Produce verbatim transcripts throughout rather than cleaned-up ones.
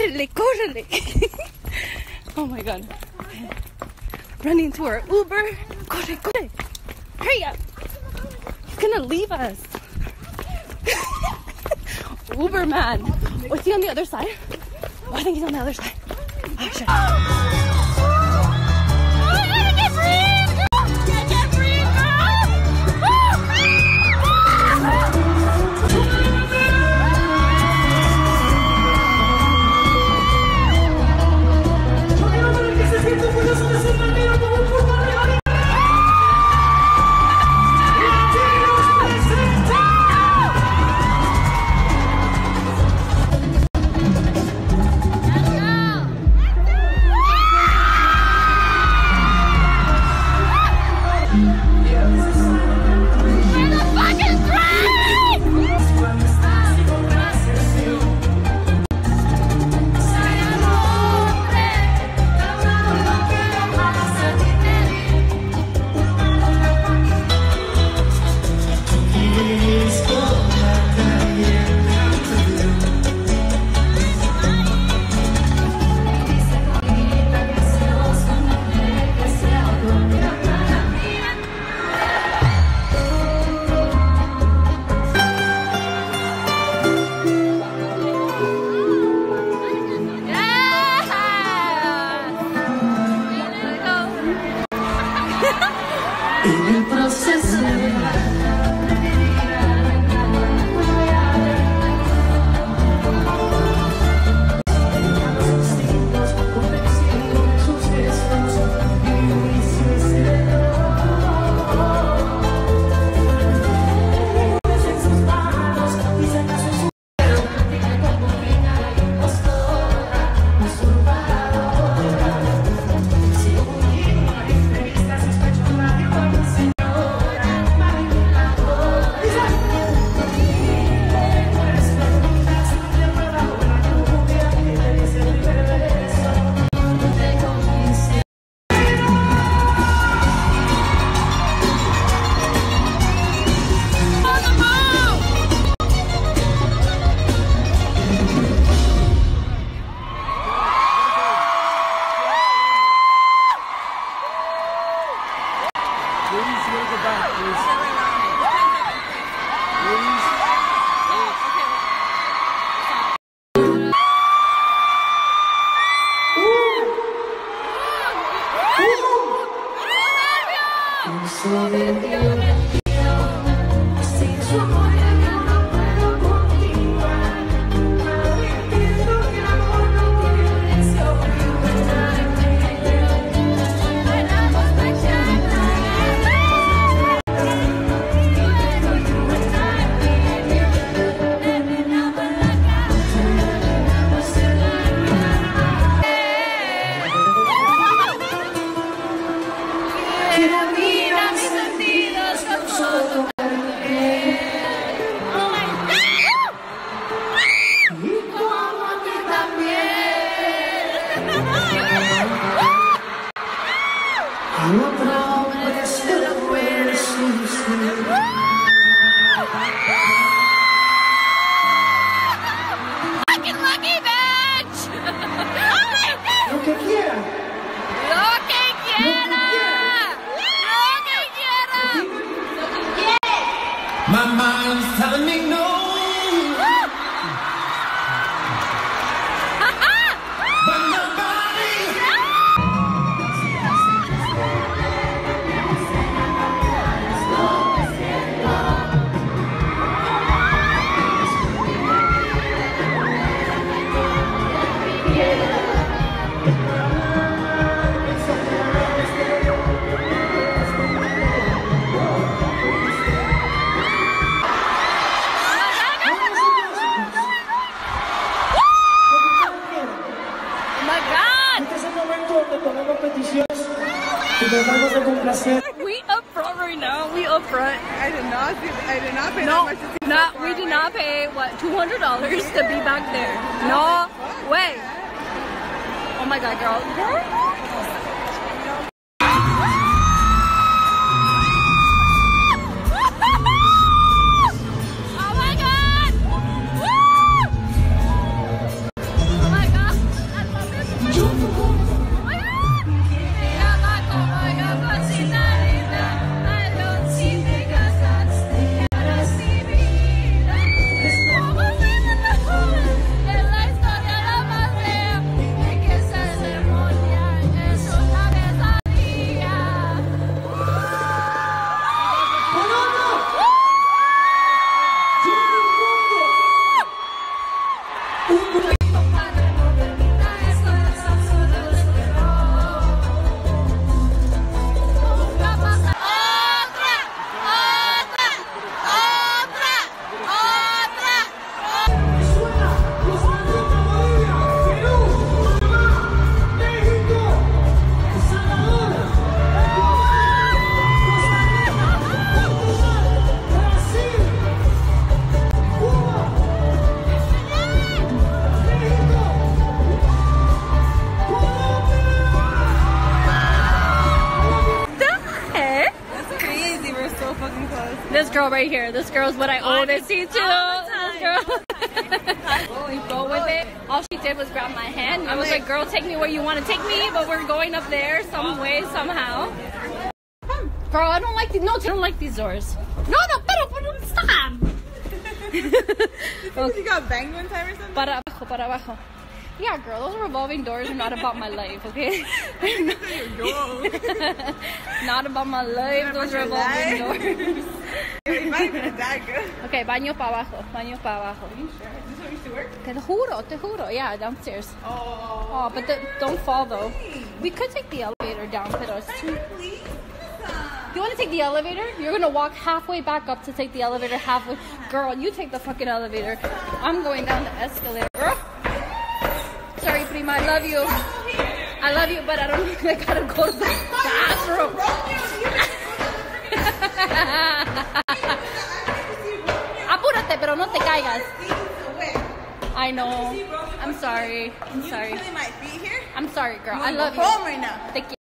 córrele, córrele. Oh my god. Running to our Uber. Corre, corre. Hurry up. He's gonna leave us. Uber man. Was he on the other side? Oh, I think he's on the other side. Oh, shit. En el proceso My mind's telling me no. But my body. We up front right now. We up front. I did not see, I did not pay no, that much to see not, so we far did away. not pay, what, two hundred dollars to be back there. No way. Oh my god, girl. Girl. Oh my god. Woo! Oh my god. This girl right here. This girl's what I owe this seat to. This girl. We go with it. All she did was grab my hand. I was like, girl, take me where you want to take me, but we're going up there some way, somehow. Girl, I don't like these. No, I don't like these doors. No, no, pero, pero, stop. Okay. You got banged one time or something? Para abajo, para abajo. Yeah, girl, those revolving doors are not about my life, okay? Not about my life, those revolving doors. You're not gonna die, girl. Okay, baño pa abajo, baño pa abajo. Are you sure? Is this what used to work? Te juro, te juro. Yeah, downstairs. Oh. Oh, but the, don't fall though. We could take the elevator down, pero it's too... Please? You want to take the elevator? You're gonna walk halfway back up to take the elevator halfway. Girl, you take the fucking elevator. I'm going down the escalator. Girl. Sorry, prima, I love you. I love you, but I don't I gotta go to the bathroom. Apúrate, pero no te caigas. I know. I'm sorry. I'm sorry. You my feet here? I'm sorry, girl. I love you. Home right now. Thank you.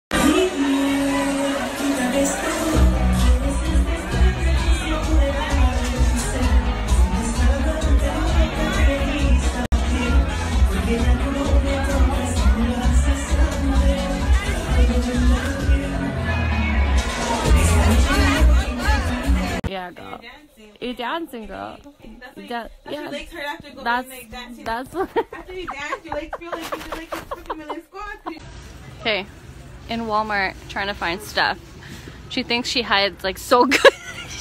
Yeah, girl. You're dancing, girl. That's Da That's yeah. your legs hurt after going That's like dancing. that's what. After you dance, your legs feel like you do like fifty million squats. Okay, in Walmart trying to find stuff. She thinks she hides like so good.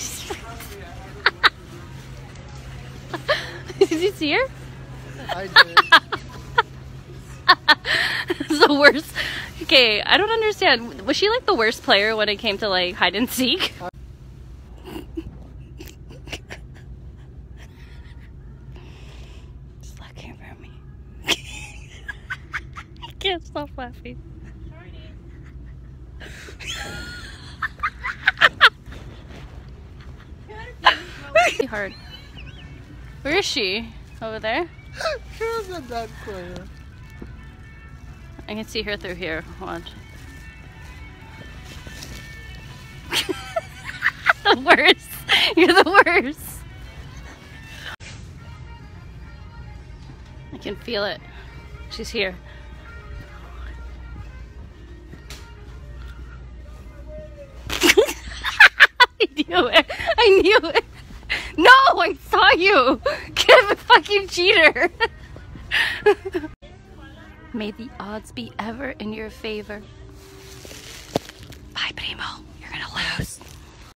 Did you see her? I did. It's the worst. Okay, I don't understand. Was she like the worst player when it came to like hide and seek? Just looking for me. I can't stop laughing. Hard. Where is she? Over there? She wasn't that quiet. I can see her through here. Watch. The worst. You're the worst. I can feel it. She's here. I knew it. I knew it. No, I saw you. Get a fucking cheater. May the odds be ever in your favor. Bye, primo.